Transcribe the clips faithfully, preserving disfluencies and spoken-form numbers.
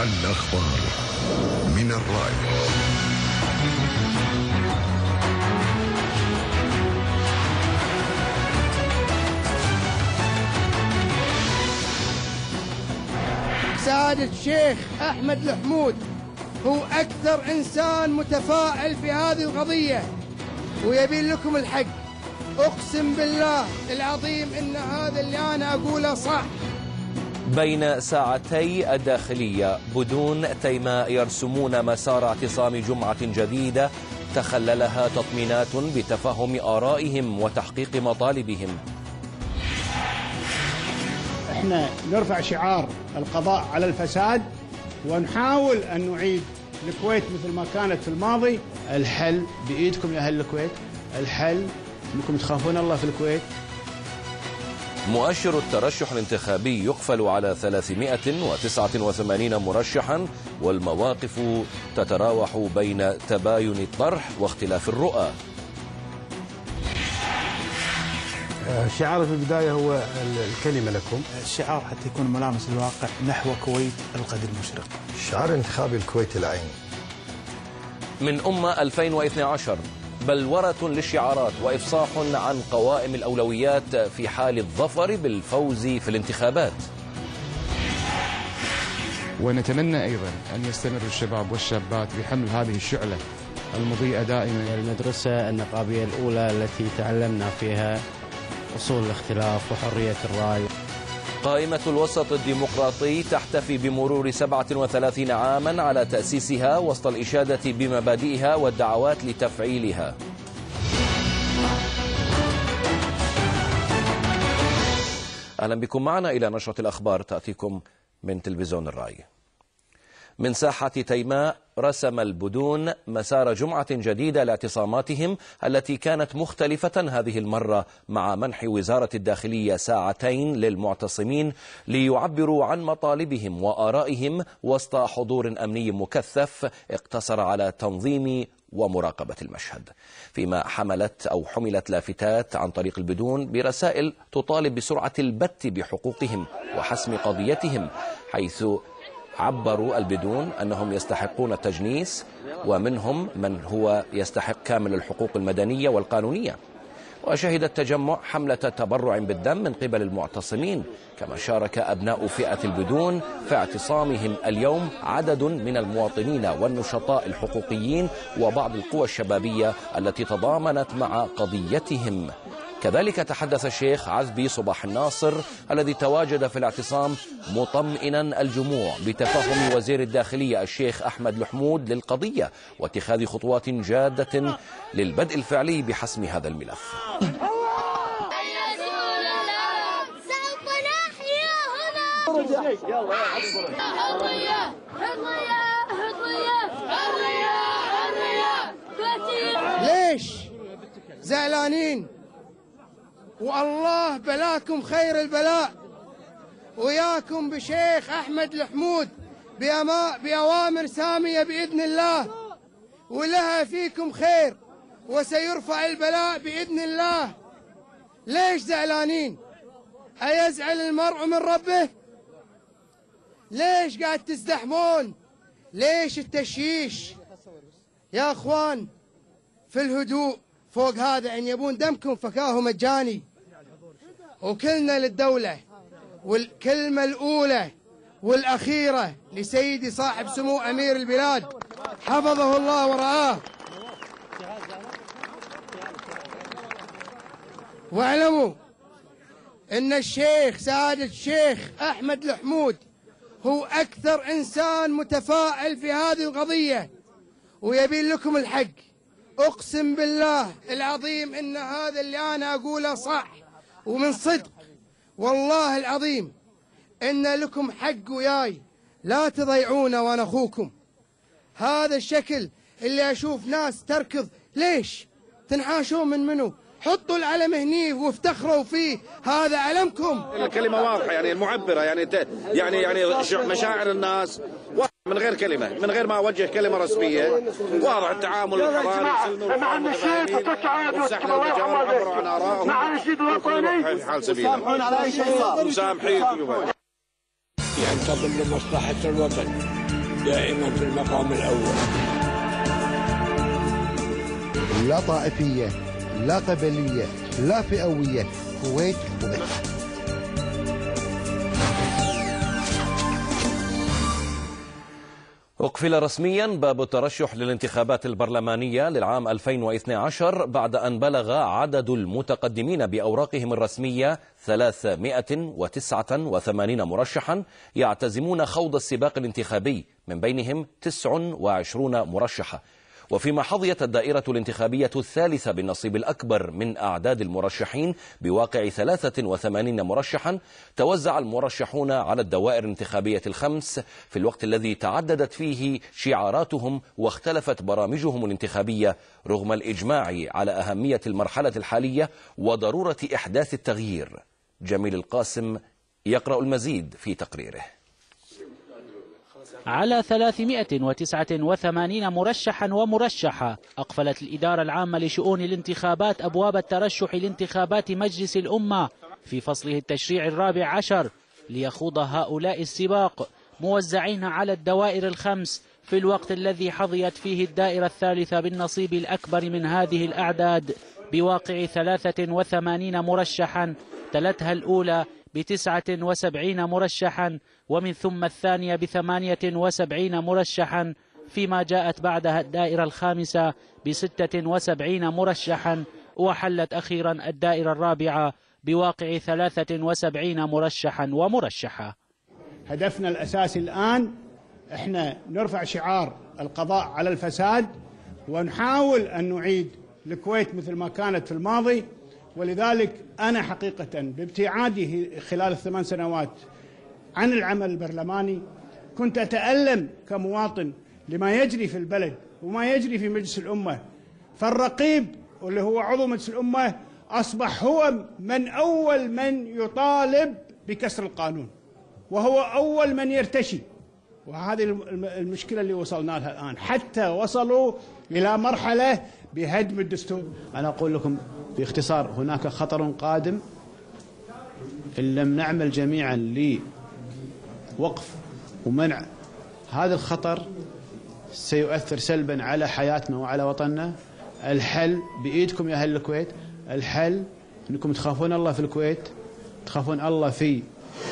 الأخبار من الرأي. سعادة الشيخ أحمد الحمود هو أكثر إنسان متفائل في هذه القضية، ويبين لكم الحق. أقسم بالله العظيم إن هذا اللي أنا أقوله صح. بين ساعتي الداخلية بدون تيماء يرسمون مسار اعتصام جمعة جديدة تخللها تطمينات بتفهم آرائهم وتحقيق مطالبهم. احنا نرفع شعار القضاء على الفساد ونحاول أن نعيد الكويت مثل ما كانت في الماضي. الحل بإيدكم يا أهل الكويت، الحل أنكم تخافون الله في الكويت. مؤشر الترشح الانتخابي يقفل على ثلاثمائة وتسعة وثمانين مرشحا، والمواقف تتراوح بين تباين الطرح واختلاف الرؤى. الشعار في البداية هو الكلمة لكم. الشعار حتى يكون ملامس للواقع نحو كويت الغد المشرق. شعار انتخابي الكويت العين. من أمة ألفين واثني عشر بلورة للشعارات وإفصاح عن قوائم الأولويات في حال الظفر بالفوز في الانتخابات. ونتمنى أيضا أن يستمر الشباب والشابات بحمل هذه الشعلة المضيئة دائما. المدرسة النقابية الأولى التي تعلمنا فيها أصول الاختلاف وحرية الرأي. قائمة الوسط الديمقراطي تحتفي بمرور سبعة وثلاثين عاما على تأسيسها وسط الإشادة بمبادئها والدعوات لتفعيلها. أهلا بكم معنا إلى نشرة الأخبار تأتيكم من تلفزيون الرأي. من ساحة تيماء رسم البدون مسار جمعة جديدة لاعتصاماتهم التي كانت مختلفة هذه المرة، مع منح وزارة الداخلية ساعتين للمعتصمين ليعبروا عن مطالبهم وآرائهم وسط حضور أمني مكثف اقتصر على تنظيم ومراقبة المشهد، فيما حملت أو حملت لافتات عن طريق البدون برسائل تطالب بسرعة البت بحقوقهم وحسم قضيتهم، حيث عبروا البدون أنهم يستحقون التجنيس، ومنهم من هو يستحق كامل الحقوق المدنية والقانونية. وشهد التجمع حملة تبرع بالدم من قبل المعتصمين، كما شارك أبناء فئة البدون في اعتصامهم اليوم عدد من المواطنين والنشطاء الحقوقيين وبعض القوى الشبابية التي تضامنت مع قضيتهم. كذلك تحدث الشيخ عزبي صباح الناصر الذي تواجد في الاعتصام مطمئنا الجموع بتفهم وزير الداخلية الشيخ أحمد الحمود للقضية واتخاذ خطوات جادة للبدء الفعلي بحسم هذا الملف. ليش زعلانين؟ والله بلاكم خير البلاء، وياكم بشيخ أحمد الحمود بأوامر سامية بإذن الله، ولها فيكم خير وسيرفع البلاء بإذن الله. ليش زعلانين؟ أيزعل المرء من ربه؟ ليش قاعد تزدحمون؟ ليش التشييش؟ يا أخوان في الهدوء فوق هذا، أن يبون دمكم فكاه مجاني. وكلنا للدولة، والكلمة الأولى والأخيرة لسيدي صاحب سمو أمير البلاد حفظه الله ورعاه. واعلموا أن الشيخ سعادة الشيخ أحمد الحمود هو أكثر إنسان متفائل في هذه القضية، ويبين لكم الحق. أقسم بالله العظيم إن هذا اللي أنا أقوله صح ومن صدق، والله العظيم إن لكم حق وياي، لا تضيعونا وأنا أخوكم. هذا الشكل اللي أشوف ناس تركض، ليش تنحاشون من منو؟ حطوا العلم هني وافتخروا فيه، هذا علمكم. الكلمة واضحة يعني المعبرة، يعني يعني يعني مشاعر الناس من غير كلمة، من غير ما أوجه كلمة رسمية، واضح التعامل الحضاري. معنا الشيخ وتقعد وعبروا عن آرائهم معنا الشيخ الوطني في حال سبيلهم. سامحون على أي شيء صار. مسامحين. ينتظم لمصلحة الوطن دائما في المقام الأول. لا طائفية، لا قبلية، لا فئوية، كويت وبس. أقفل رسميا باب الترشح للانتخابات البرلمانية للعام ألفين واثني عشر بعد أن بلغ عدد المتقدمين بأوراقهم الرسمية ثلاثمائة وتسعة وثمانين مرشحا يعتزمون خوض السباق الانتخابي، من بينهم تسع وعشرون مرشحة. وفيما حظيت الدائرة الانتخابية الثالثة بالنصيب الأكبر من أعداد المرشحين بواقع ثلاثة وثمانين مرشحا، توزع المرشحون على الدوائر الانتخابية الخمس في الوقت الذي تعددت فيه شعاراتهم واختلفت برامجهم الانتخابية، رغم الإجماع على أهمية المرحلة الحالية وضرورة إحداث التغيير. جميل القاسم يقرأ المزيد في تقريره. على ثلاثمائة وتسعة وثمانين مرشحا ومرشحة أقفلت الإدارة العامة لشؤون الانتخابات أبواب الترشح لانتخابات مجلس الأمة في فصله التشريع الرابع عشر ليخوض هؤلاء السباق موزعين على الدوائر الخمس في الوقت الذي حظيت فيه الدائرة الثالثة بالنصيب الأكبر من هذه الأعداد بواقع ثلاثة وثمانين مرشحا، تلتها الأولى بتسعة وسبعين مرشحا ومن ثم الثانية بثمانية وسبعين مرشحا، فيما جاءت بعدها الدائرة الخامسة بستة وسبعين مرشحا، وحلت أخيرا الدائرة الرابعة بواقع ثلاثة وسبعين مرشحا ومرشحة. هدفنا الأساسي الآن احنا نرفع شعار القضاء على الفساد ونحاول أن نعيد الكويت مثل ما كانت في الماضي. ولذلك أنا حقيقة بابتعادي خلال الثمان سنوات عن العمل البرلماني كنت أتألم كمواطن لما يجري في البلد وما يجري في مجلس الأمة. فالرقيب واللي هو عضو مجلس الأمة أصبح هو من أول من يطالب بكسر القانون، وهو أول من يرتشي. وهذه المشكلة اللي وصلنا لها الآن، حتى وصلوا إلى مرحلة بهدم الدستور. أنا أقول لكم باختصار هناك خطر قادم إن لم نعمل جميعا لوقف ومنع هذا الخطر سيؤثر سلبا على حياتنا وعلى وطننا. الحل بإيدكم يا أهل الكويت، الحل أنكم تخافون الله في الكويت، تخافون الله في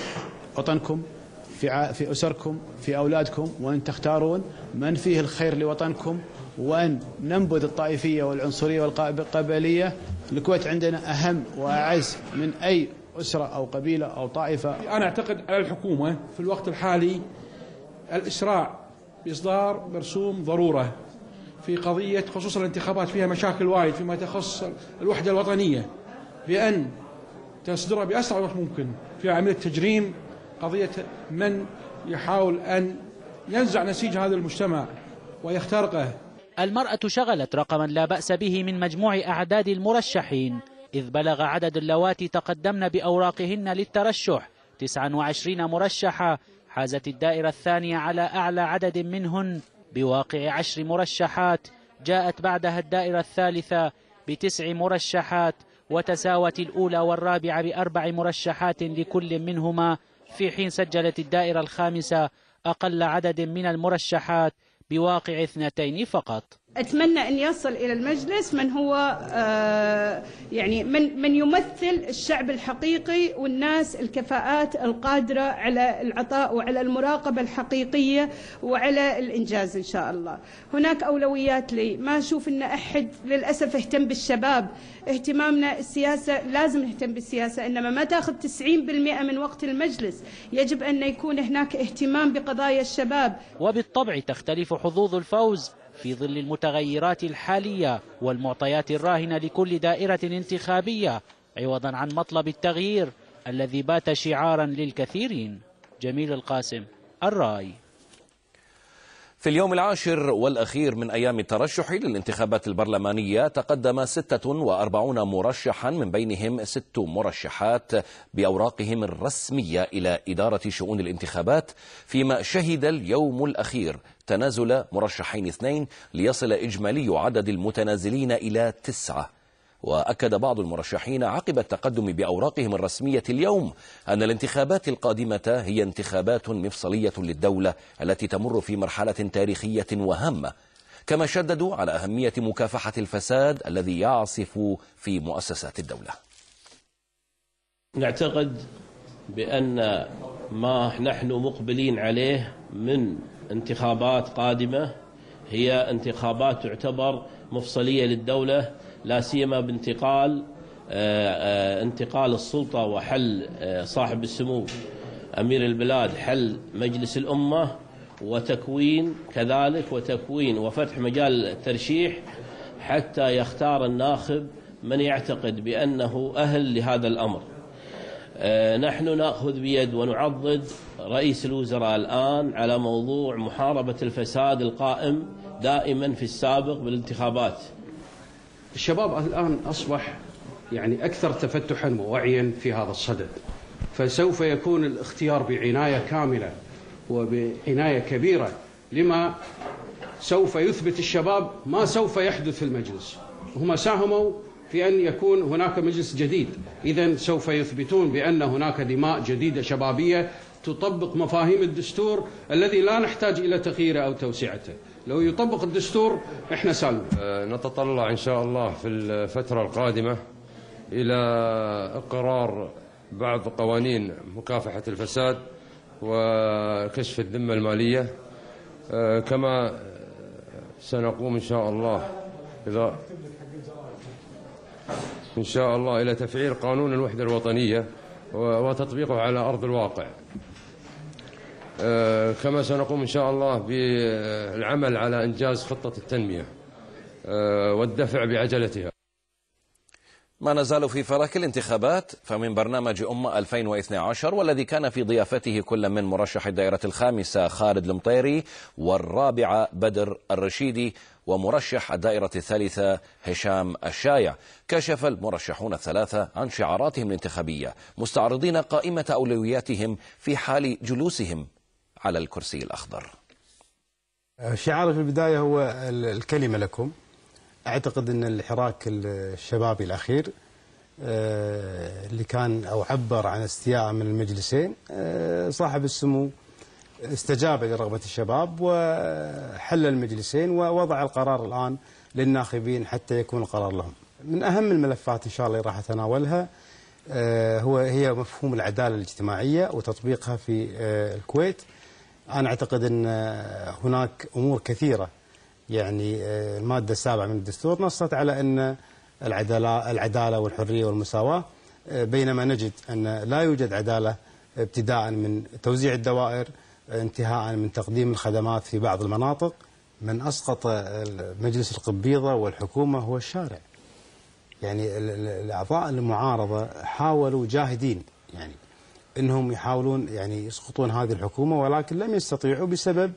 وطنكم، في في أسركم، في أولادكم، وأن تختارون من فيه الخير لوطنكم، وأن ننبذ الطائفية والعنصرية والقبلية. الكويت عندنا أهم وأعز من أي أسرة أو قبيلة أو طائفة. أنا أعتقد على الحكومة في الوقت الحالي الإسراع بإصدار مرسوم ضرورة في قضية خصوصا الانتخابات، فيها مشاكل وايد فيما يخص الوحدة الوطنية، بأن تصدرها بأسرع وقت ممكن في عملية تجريم قضية من يحاول أن ينزع نسيج هذا المجتمع ويخترقه. المرأة شغلت رقما لا بأس به من مجموع أعداد المرشحين، إذ بلغ عدد اللواتي تقدمن بأوراقهن للترشح تسعة وعشرين مرشحة. حازت الدائرة الثانية على أعلى عدد منهن بواقع عشر مرشحات، جاءت بعدها الدائرة الثالثة بتسع مرشحات، وتساوت الأولى والرابعة بأربع مرشحات لكل منهما، في حين سجلت الدائرة الخامسة أقل عدد من المرشحات بواقع اثنتين فقط. أتمنى أن يصل إلى المجلس من هو آه يعني من من يمثل الشعب الحقيقي والناس الكفاءات القادرة على العطاء وعلى المراقبة الحقيقية وعلى الإنجاز إن شاء الله. هناك أولويات لي، ما أشوف أن أحد للأسف اهتم بالشباب. اهتمامنا السياسة لازم نهتم بالسياسة، إنما ما تأخذ تسعين بالمئة من وقت المجلس. يجب أن يكون هناك اهتمام بقضايا الشباب. وبالطبع تختلف حظوظ الفوز في ظل المتغيرات الحالية والمعطيات الراهنة لكل دائرة انتخابية، عوضا عن مطلب التغيير الذي بات شعارا للكثيرين. جميل القاسم، الرأي. في اليوم العاشر والأخير من أيام الترشح للانتخابات البرلمانية تقدم ستة وأربعين مرشحا، من بينهم ست مرشحات بأوراقهم الرسمية إلى إدارة شؤون الانتخابات، فيما شهد اليوم الأخير تنازل مرشحين اثنين ليصل إجمالي عدد المتنازلين إلى تسعة. وأكد بعض المرشحين عقب التقدم بأوراقهم الرسمية اليوم أن الانتخابات القادمة هي انتخابات مفصلية للدولة التي تمر في مرحلة تاريخية وهامة، كما شددوا على أهمية مكافحة الفساد الذي يعصف في مؤسسات الدولة. نعتقد بأن ما نحن مقبلين عليه من انتخابات قادمة هي انتخابات تعتبر مفصلية للدولة، لا سيما بانتقال انتقال السلطة وحل صاحب السمو أمير البلاد حل مجلس الأمة، وتكوين كذلك وتكوين وفتح مجال الترشيح حتى يختار الناخب من يعتقد بأنه أهل لهذا الأمر. نحن نأخذ بيد ونعضد رئيس الوزراء الآن على موضوع محاربة الفساد القائم دائما في السابق بالانتخابات. الشباب الآن أصبح يعني أكثر تفتحا ووعيا في هذا الصدد، فسوف يكون الاختيار بعناية كاملة وبعناية كبيرة لما سوف يثبت الشباب ما سوف يحدث في المجلس. هم ساهموا في أن يكون هناك مجلس جديد، إذن سوف يثبتون بأن هناك دماء جديدة شبابية تطبق مفاهيم الدستور الذي لا نحتاج إلى تغييره أو توسعته. لو يطبق الدستور إحنا سالمين. نتطلع إن شاء الله في الفترة القادمة إلى إقرار بعض قوانين مكافحة الفساد وكشف الذمة المالية، كما سنقوم إن شاء الله إذا إن شاء الله إلى تفعيل قانون الوحدة الوطنية وتطبيقه على أرض الواقع، كما سنقوم إن شاء الله بالعمل على إنجاز خطة التنمية والدفع بعجلتها. ما نزال في فلك الانتخابات، فمن برنامج أمة ألفين واثني عشر والذي كان في ضيافته كل من مرشح الدائرة الخامسة خالد المطيري والرابعة بدر الرشيدي ومرشح الدائرة الثالثة هشام الشايع، كشف المرشحون الثلاثة عن شعاراتهم الانتخابية مستعرضين قائمة أولوياتهم في حال جلوسهم على الكرسي الأخضر. شعاري في البداية هو الكلمة لكم. أعتقد أن الحراك الشبابي الأخير اللي كان أو عبر عن استياء من المجلسين، صاحب السمو استجاب لرغبة الشباب وحل المجلسين ووضع القرار الآن للناخبين حتى يكون القرار لهم. من أهم الملفات إن شاء الله راح أتناولها هو هي مفهوم العدالة الاجتماعية وتطبيقها في الكويت. أنا أعتقد أن هناك أمور كثيرة، يعني المادة السابعة من الدستور نصت على أن العدالة العدالة والحرية والمساواة، بينما نجد أن لا يوجد عدالة ابتداء من توزيع الدوائر انتهاء من تقديم الخدمات في بعض المناطق. من أسقط مجلس القبيضة والحكومة هو الشارع. يعني الأعضاء المعارضة حاولوا جاهدين يعني أنهم يحاولون يعني يسقطون هذه الحكومة، ولكن لم يستطيعوا بسبب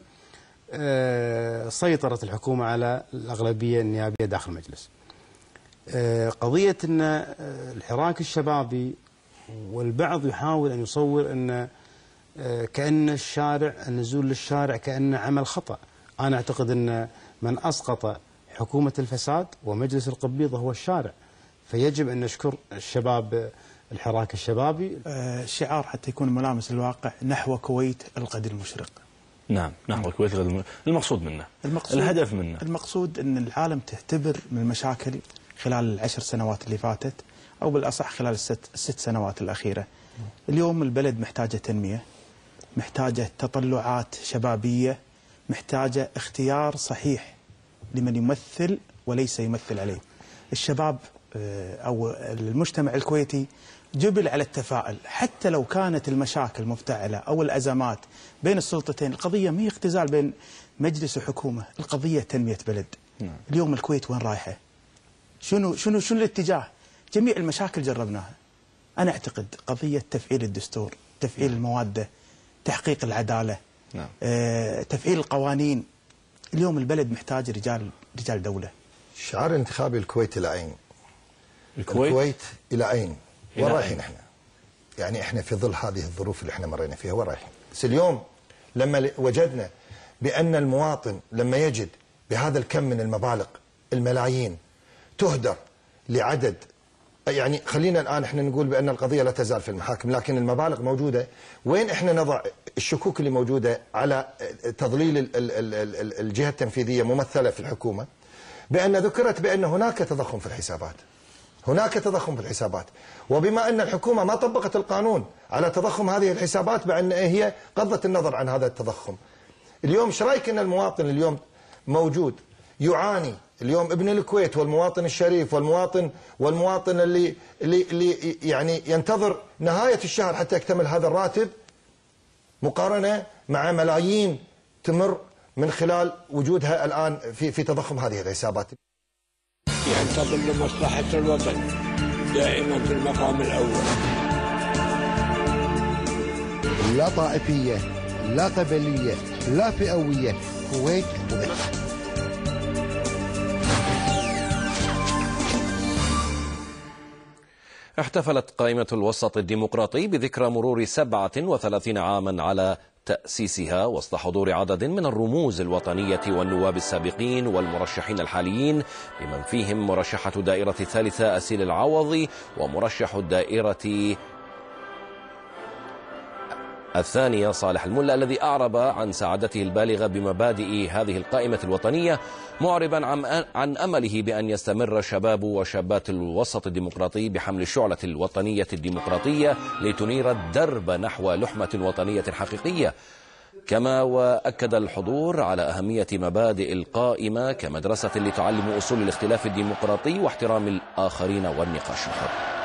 سيطرة الحكومة على الأغلبية النيابية داخل المجلس. قضية أن الحراك الشبابي والبعض يحاول أن يصور أن كأن الشارع النزول للشارع كأن عمل خطأ. أنا أعتقد أن من أسقط حكومة الفساد ومجلس القبيضة هو الشارع، فيجب أن نشكر الشباب الحراك الشبابي. شعار حتى يكون ملامس للواقع: نحو كويت الغد المشرق. نعم، نحو كويت الغد المشرق. المقصود منه، المقصود الهدف منه، المقصود أن العالم تهتبر من المشاكل خلال العشر سنوات اللي فاتت، أو بالأصح خلال الست, الست سنوات الأخيرة. اليوم البلد محتاجة تنمية، محتاجة تطلعات شبابية، محتاجة اختيار صحيح لمن يمثل وليس يمثل عليه. الشباب أو المجتمع الكويتي جبل على التفاؤل، حتى لو كانت المشاكل مفتعلة أو الأزمات بين السلطتين. القضية ما هي اختزال بين مجلس وحكومة، القضية تنمية بلد. نعم. اليوم الكويت وين رايحة؟ شنو شنو شنو الاتجاه؟ جميع المشاكل جربناها. أنا أعتقد قضية تفعيل الدستور، تفعيل نعم. الموادة، تحقيق العدالة، نعم. آه، تفعيل القوانين. اليوم البلد محتاج رجال رجال دولة. شعار الانتخابي: الكويت إلى أين؟ الكويت, الكويت إلى أين؟ وين رايحين احنا؟ يعني احنا في ظل هذه الظروف اللي احنا مرينا فيها وين رايحين؟ بس اليوم لما وجدنا بأن المواطن لما يجد بهذا الكم من المبالغ الملايين تهدر لعدد، يعني خلينا الآن احنا نقول بأن القضية لا تزال في المحاكم، لكن المبالغ موجودة. وين احنا نضع الشكوك اللي موجودة على تضليل الجهة التنفيذية ممثلة في الحكومة؟ بأن ذكرت بأن هناك تضخم في الحسابات، هناك تضخم في الحسابات، وبما أن الحكومة ما طبقت القانون على تضخم هذه الحسابات بأن هي غضت النظر عن هذا التضخم. اليوم ايش رايك ان المواطن اليوم موجود يعاني اليوم، ابن الكويت والمواطن الشريف والمواطن والمواطن اللي اللي اللي يعني ينتظر نهاية الشهر حتى يكتمل هذا الراتب، مقارنة مع ملايين تمر من خلال وجودها الآن في في تضخم هذه الحسابات. ينتظر لمصلحة الوطن دائما في المقام الأول. لا طائفية، لا قبلية، لا فئوية، كويت وبس. احتفلت قائمة الوسط الديمقراطي بذكرى مرور سبعة وثلاثين عاما على تأسيسها، وسط حضور عدد من الرموز الوطنية والنواب السابقين والمرشحين الحاليين، بمن فيهم مرشحة دائرة الثالثة أسيل العوضي ومرشح الدائرة الثانية صالح الملا، الذي أعرب عن سعادته البالغة بمبادئ هذه القائمة الوطنية، معربا عن أمله بأن يستمر شباب وشابات الوسط الديمقراطي بحمل الشعلة الوطنية الديمقراطية لتنير الدرب نحو لحمة وطنية حقيقية. كما وأكد الحضور على أهمية مبادئ القائمة كمدرسة لتعلم أصول الاختلاف الديمقراطي واحترام الآخرين والنقاش الحر.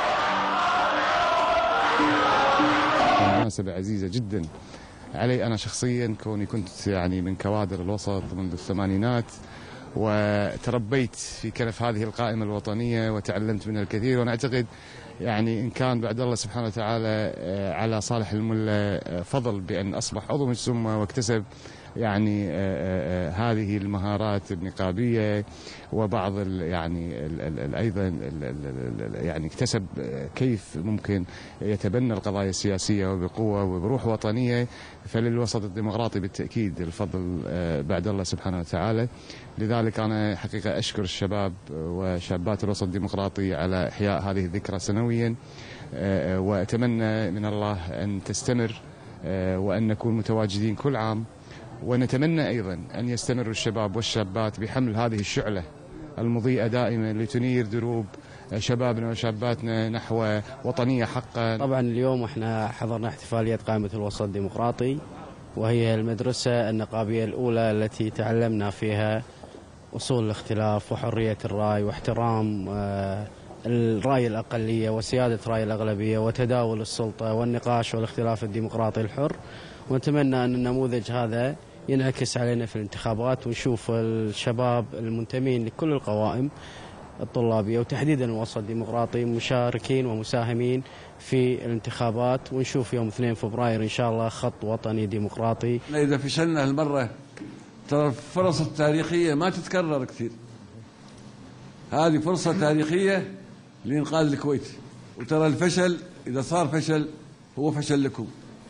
مناسبة عزيزة جدا علي أنا شخصيا، كوني كنت يعني من كوادر الوسط منذ الثمانينات، وتربيت في كنف هذه القائمة الوطنية وتعلمت منها الكثير. وأنا أعتقد يعني إن كان بعد الله سبحانه وتعالى على صالح الملا فضل بأن أصبح عضو مجلس الأمة واكتسب يعني آآ آآ هذه المهارات النقابية، وبعض ال يعني ال ال أيضا ال ال يعني اكتسب كيف ممكن يتبنى القضايا السياسية وبقوة وبروح وطنية. فللوسط الديمقراطي بالتأكيد الفضل بعد الله سبحانه وتعالى. لذلك أنا حقيقة أشكر الشباب وشابات الوسط الديمقراطي على إحياء هذه الذكرى سنويا، وأتمنى من الله أن تستمر وأن نكون متواجدين كل عام. ونتمنى أيضا أن يستمر الشباب والشابات بحمل هذه الشعلة المضيئة دائما لتنير دروب شبابنا وشاباتنا نحو وطنية حقا. طبعا اليوم احنا حضرنا احتفالية قائمة الوسط الديمقراطي، وهي المدرسة النقابية الأولى التي تعلمنا فيها أصول الاختلاف وحرية الرأي واحترام الرأي الأقلية وسيادة رأي الأغلبية وتداول السلطة والنقاش والاختلاف الديمقراطي الحر. ونتمنى أن النموذج هذا ينعكس علينا في الانتخابات، ونشوف الشباب المنتمين لكل القوائم الطلابية وتحديدا الوسط الديمقراطي مشاركين ومساهمين في الانتخابات، ونشوف يوم اثنين فبراير إن شاء الله خط وطني ديمقراطي. إذا فشلنا هالمرة ترى الفرص التاريخية ما تتكرر كثير، هذه فرصة تاريخية لإنقاذ الكويت، وترى الفشل إذا صار فشل هو فشل لكم،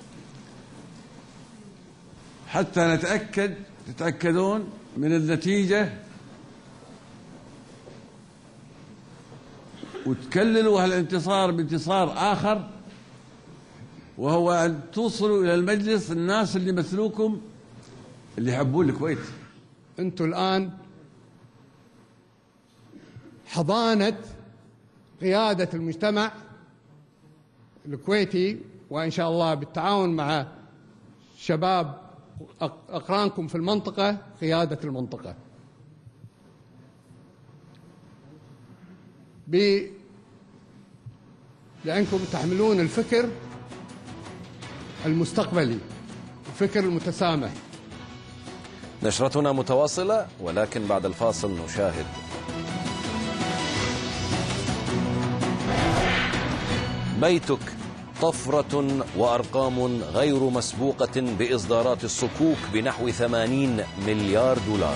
حتى نتأكد تتأكدون من النتيجة وتكللوا هالانتصار بانتصار آخر، وهو أن توصلوا إلى المجلس الناس اللي يمثلوكم اللي يحبون الكويت. أنتم الآن حضانة قيادة المجتمع الكويتي، وإن شاء الله بالتعاون مع شباب أقرانكم في المنطقة قيادة المنطقة، ب لأنكم تحملون الفكر المستقبلي، الفكر المتسامح. نشرتنا متواصلة، ولكن بعد الفاصل نشاهد بيتك طفرة وأرقام غير مسبوقة بإصدارات الصكوك بنحو ثمانين مليار دولار.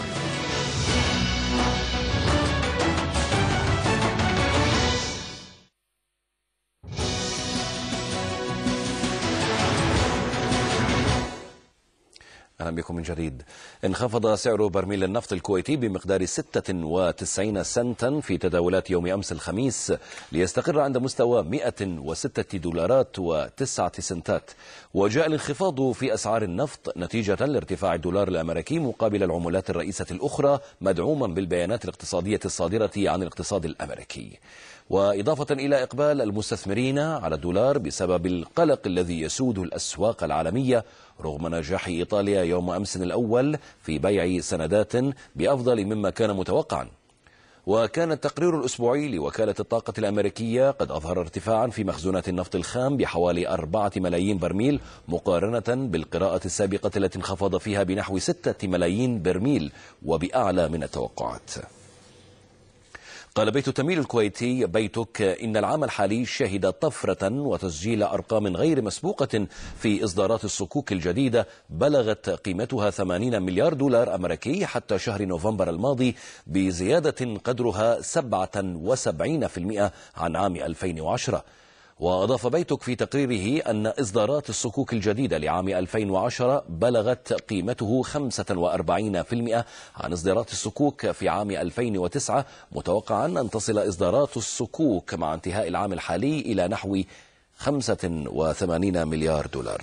أهلا بكم من جديد. انخفض سعر برميل النفط الكويتي بمقدار ستة وتسعين سنتا في تداولات يوم أمس الخميس ليستقر عند مستوى مئة وستة دولارات وتسعة سنتات. وجاء الانخفاض في أسعار النفط نتيجة لارتفاع الدولار الأمريكي مقابل العملات الرئيسة الأخرى، مدعوما بالبيانات الاقتصادية الصادرة عن الاقتصاد الأمريكي، وإضافة إلى إقبال المستثمرين على الدولار بسبب القلق الذي يسود الأسواق العالمية رغم نجاح إيطاليا يوم أمس الأول في بيع سندات بأفضل مما كان متوقعا. وكان التقرير الأسبوعي لوكالة الطاقة الأمريكية قد أظهر ارتفاعا في مخزونات النفط الخام بحوالي أربعة ملايين برميل مقارنة بالقراءة السابقة التي انخفض فيها بنحو ستة ملايين برميل وبأعلى من التوقعات. قال بيت التمويل الكويتي بيتك إن العام الحالي شهد طفرة وتسجيل أرقام غير مسبوقة في إصدارات الصكوك الجديدة بلغت قيمتها ثمانين مليار دولار أمريكي حتى شهر نوفمبر الماضي، بزيادة قدرها سبعة وسبعين بالمئة عن عام ألفين وعشرة. وأضاف بيتك في تقريره أن إصدارات الصكوك الجديدة لعام ألفين وعشرة بلغت قيمته خمسة وأربعين بالمئة عن إصدارات الصكوك في عام ألفين وتسعة، متوقعا أن تصل إصدارات الصكوك مع انتهاء العام الحالي إلى نحو خمسة وثمانين مليار دولار.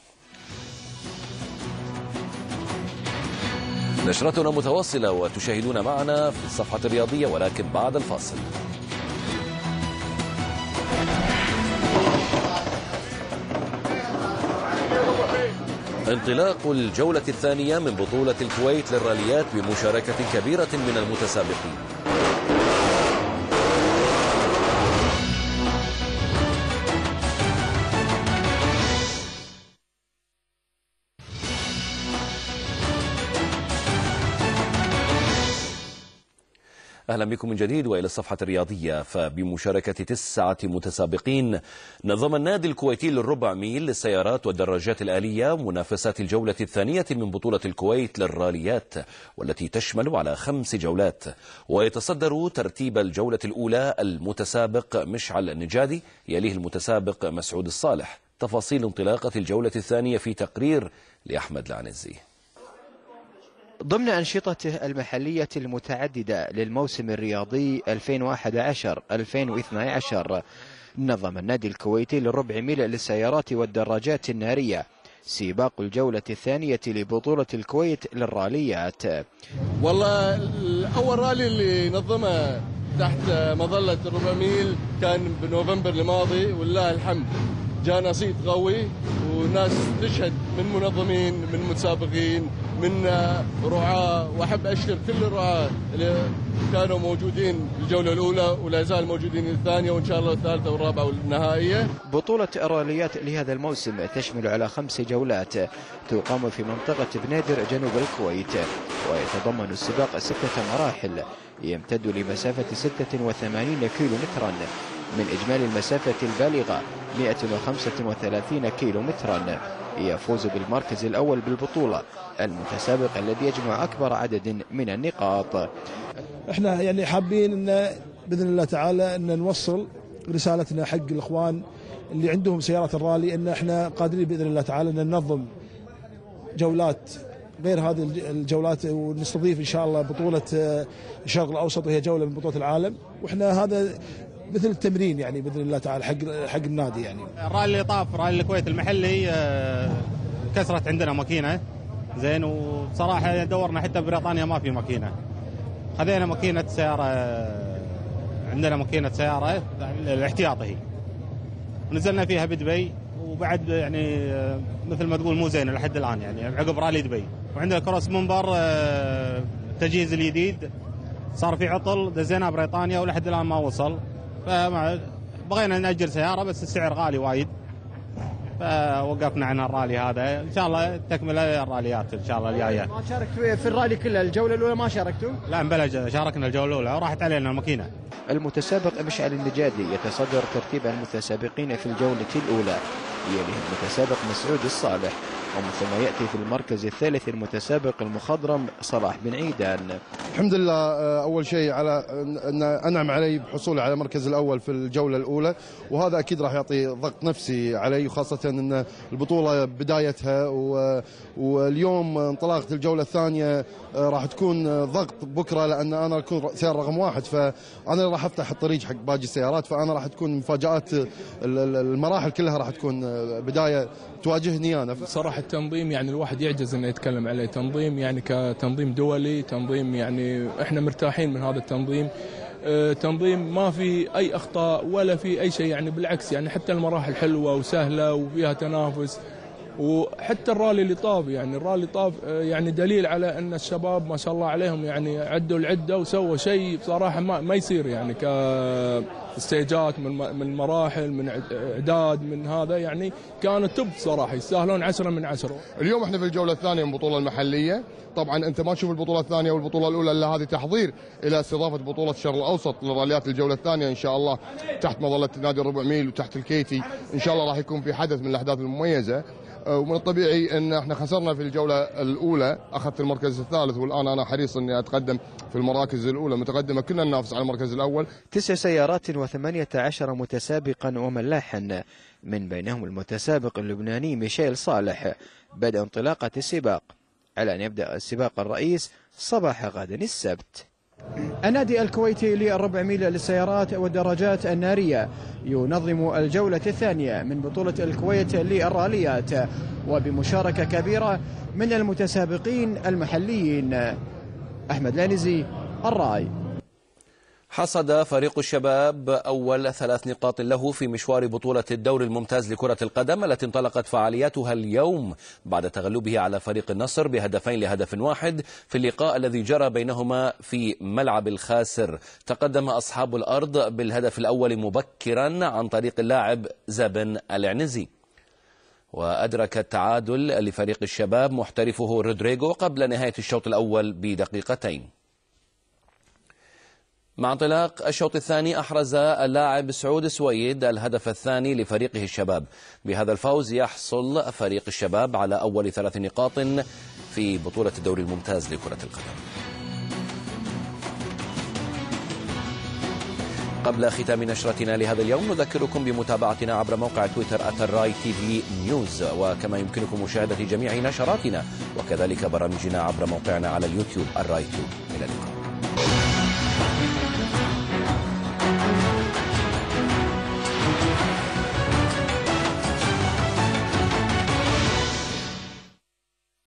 نشرتنا متواصلة وتشاهدون معنا في الصفحة الرياضية، ولكن بعد الفاصل. انطلاق الجولة الثانية من بطولة الكويت للراليات بمشاركة كبيرة من المتسابقين. أهلا بكم من جديد وإلى الصفحة الرياضية. فبمشاركة تسعة متسابقين نظم النادي الكويتي للربع ميل للسيارات والدراجات الآلية منافسات الجولة الثانية من بطولة الكويت للراليات، والتي تشمل على خمس جولات. ويتصدر ترتيب الجولة الأولى المتسابق مشعل النجادي، يليه المتسابق مسعود الصالح. تفاصيل انطلاقة الجولة الثانية في تقرير لأحمد العنزي. ضمن أنشطته المحلية المتعددة للموسم الرياضي ألفين وأحد عشر ألفين واثني عشر، نظم النادي الكويتي للربع ميل للسيارات والدراجات النارية سباق الجولة الثانية لبطولة الكويت للراليات. والله الأول رالي اللي نظمه تحت مظلة الربع ميل كان بنوفمبر الماضي، ولله الحمد جانا صيت قوي وناس تشهد من منظمين من متسابقين من رعاة، واحب اشكر كل الرعاة اللي كانوا موجودين الجولة الأولى ولا زال موجودين الثانية وإن شاء الله الثالثة والرابعة والنهائية. بطولة الراليات لهذا الموسم تشمل على خمس جولات تقام في منطقة بنادر جنوب الكويت، ويتضمن السباق ستة مراحل يمتد لمسافة ستة وثمانين كيلو مترا من إجمالي المسافة البالغة مئة وخمسة وثلاثين كيلو مترا. يفوز بالمركز الأول بالبطولة المتسابق الذي يجمع أكبر عدد من النقاط. احنا يعني حابين ان باذن الله تعالى ان نوصل رسالتنا حق الاخوان اللي عندهم سيارات الرالي، ان احنا قادرين باذن الله تعالى ان ننظم جولات غير هذه الجولات، ونستضيف ان شاء الله بطولة الشرق الاوسط وهي جولة من بطولة العالم، واحنا هذا مثل التمرين يعني باذن الله تعالى حق حق النادي. يعني الرالي اللي طاف رالي الكويت المحلي كسرت عندنا ماكينه زين، وبصراحه دورنا حتى بريطانيا ما في ماكينه، خذينا ماكينه سياره، عندنا ماكينه سياره الاحتياطي هي ونزلنا فيها بدبي، وبعد يعني مثل ما تقول مو زين لحد الان يعني عقب رالي دبي. وعندنا كروس منبر التجهيز الجديد صار في عطل، دزيناه بريطانيا ولحد الان ما وصل، فبغينا نأجر سيارة بس السعر غالي وايد، فوقفنا عن الرالي هذا. ان شاء الله تكمل الراليات ان شاء الله الجايه. ما شاركت في الرالي كله الجولة الأولى ما شاركتوا؟ لا بلا شاركنا الجولة الأولى وراحت علينا الماكينة. المتسابق مشعل النجادي يتصدر ترتيب المتسابقين في الجولة الأولى، يليه المتسابق مسعود الصالح ومن ثم يأتي في المركز الثالث المتسابق المخضرم صلاح بن عيدان. الحمد لله أول شيء على أن أنعم علي بحصولي على المركز الأول في الجولة الأولى، وهذا أكيد راح يعطي ضغط نفسي علي، وخاصة أن البطولة بدايتها واليوم انطلاقة الجولة الثانية راح تكون ضغط بكرة، لأن أنا أكون سيارة رقم واحد، فأنا راح أفتح الطريق حق باقي السيارات، فأنا راح تكون مفاجآت المراحل كلها راح تكون بداية تواجهني أنا. صراحة التنظيم يعني الواحد يعجز إنه يتكلم عليه، تنظيم يعني كتنظيم دولي، تنظيم يعني إحنا مرتاحين من هذا التنظيم. آه تنظيم ما في أي أخطاء ولا في أي شيء، يعني بالعكس يعني حتى المراحل حلوة وسهلة وفيها تنافس، وحتى الرالي اللي طاف يعني الرالي طاف يعني دليل على ان الشباب ما شاء الله عليهم يعني عدوا العده وسووا شيء بصراحه ما, ما يصير يعني كاستيجات من من مراحل من اعداد من هذا، يعني كانوا توب صراحه يستاهلون عشرة من عشرة. اليوم احنا في الجوله الثانيه من البطوله المحليه، طبعا انت ما تشوف البطوله الثانيه والبطوله الاولى الا هذه تحضير الى استضافه بطوله الشرق الاوسط لراليات الجوله الثانيه ان شاء الله تحت مظله نادي الربع ميل وتحت الكيتي، ان شاء الله راح يكون في حدث من الاحداث المميزه. ومن الطبيعي ان احنا خسرنا في الجوله الاولى، اخذت المركز الثالث، والان انا حريص اني اتقدم في المراكز الاولى متقدمه، كنا ننافس على المركز الاول. تسع سيارات وثمانية عشر متسابقا وملاحا، من بينهم المتسابق اللبناني ميشيل صالح، بدأ انطلاقة السباق على ان يبدأ السباق الرئيس صباح غد السبت. النادي الكويتي للربع ميل للسيارات والدراجات النارية ينظم الجولة الثانية من بطولة الكويت للراليات، وبمشاركة كبيرة من المتسابقين المحليين. أحمد لانزي، الرأي. حصد فريق الشباب أول ثلاث نقاط له في مشوار بطولة الدور الممتاز لكرة القدم التي انطلقت فعالياتها اليوم بعد تغلبه على فريق النصر بهدفين لهدف واحد في اللقاء الذي جرى بينهما في ملعب الخاسر. تقدم أصحاب الأرض بالهدف الأول مبكرا عن طريق اللاعب زابن العنزي، وأدرك التعادل لفريق الشباب محترفه رودريغو قبل نهاية الشوط الأول بدقيقتين. مع انطلاق الشوط الثاني أحرز اللاعب سعود سويد الهدف الثاني لفريقه الشباب. بهذا الفوز يحصل فريق الشباب على أول ثلاث نقاط في بطولة الدوري الممتاز لكرة القدم. قبل ختام نشرتنا لهذا اليوم نذكركم بمتابعتنا عبر موقع تويتر آت الراي تي في نيوز، وكما يمكنكم مشاهدة جميع نشراتنا وكذلك برامجنا عبر موقعنا على اليوتيوب الراي تو. إلى اللقاء.